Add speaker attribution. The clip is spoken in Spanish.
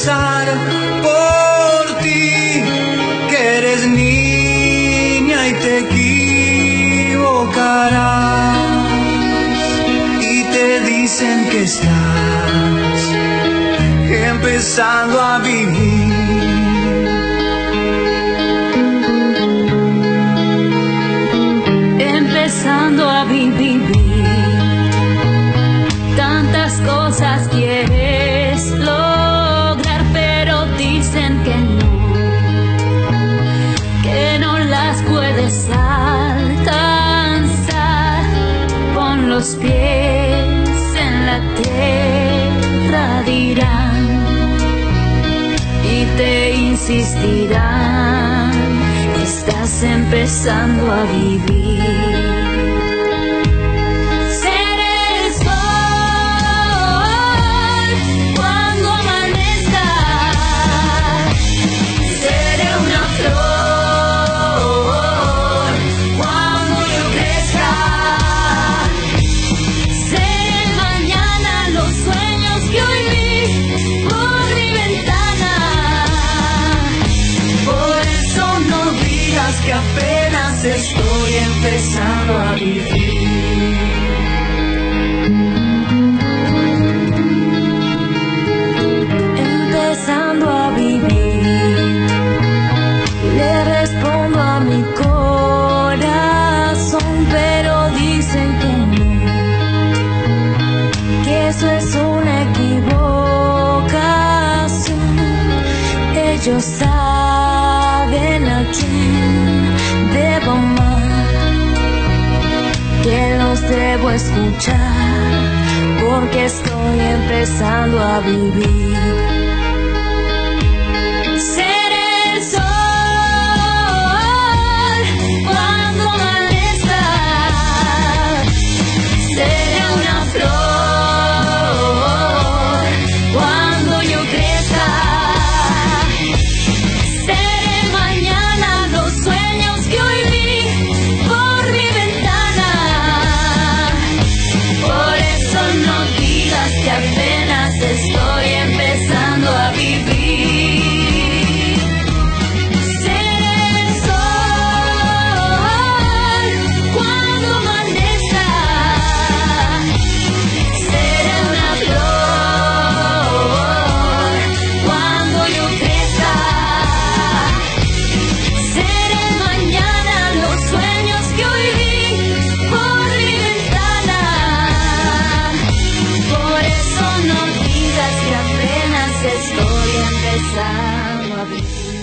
Speaker 1: empezar por ti, que eres niña y te equivocarás, y te dicen que estás empezando a vivir.
Speaker 2: Empezando a vivir, tantas cosas quieres lograr, pero dicen que no las puedes alcanzar. Con los pies en la tierra dirán y te insistirán, estás empezando a vivir.
Speaker 1: Que apenas estoy empezando a vivir.
Speaker 2: Empezando a vivir, le respondo a mi corazón, pero dicen que eso es una equivocación. Ellos saben a quién debo amar, que los debo escuchar, porque estoy empezando a vivir. Ser el sol cuando amanezca, ser una flor cuando yo crezca. Estoy empezando a vivir. Ser el sol cuando amanezca, ser una flor cuando yo crezca, ser el mañana, los sueños que hoy vi por mi ventana. Por eso no que apenas estoy empezando a vivir.